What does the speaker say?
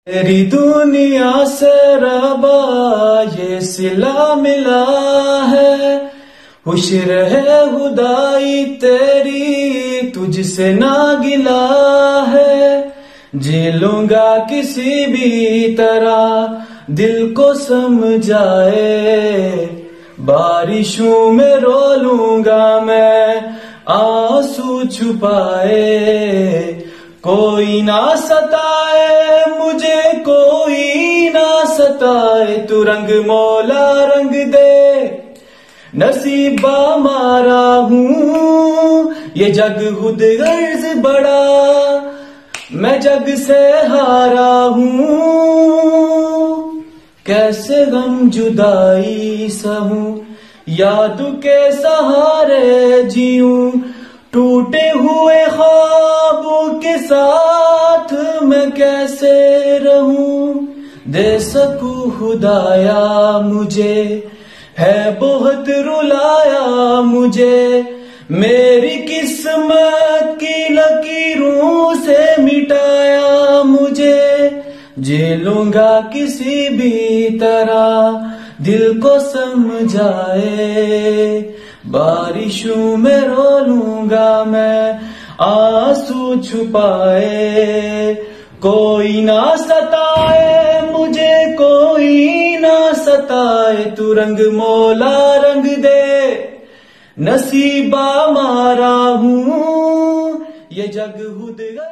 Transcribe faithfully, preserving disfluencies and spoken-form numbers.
तेरी दुनिया से रबा ये सिला मिला है, खुश रहे खुदाई तेरी तुझसे ना गिला है। जी लूंगा किसी भी तरह दिल को समझाए, बारिशों में रो लूंगा मैं आंसू छुपाए। कोई ना सताए मुझे कोई ना सताए, तू रंग मौला रंग दे नसीबा मारा हूँ। ये जग खुद गर्ज बड़ा मैं जग से हारा हूँ, कैसे गम जुदाई सहूं याद के सहारे जीऊं। टूटे हुए ख्वाबों के साथ मैं कैसे रहूं, दे सकूं खुदाया मुझे है बहुत रुलाया मुझे। मेरी किस्मत की लकीरों से मिटाया मुझे, जी लूंगा किसी भी तरह दिल को समझाए। बारिशों में रो लूंगा मैं आंसू छुपाए। कोई ना सताए मुझे कोई ना सताए, तू रंग मौला रंग दे नसीबा मारा हूँ। ये जग खुद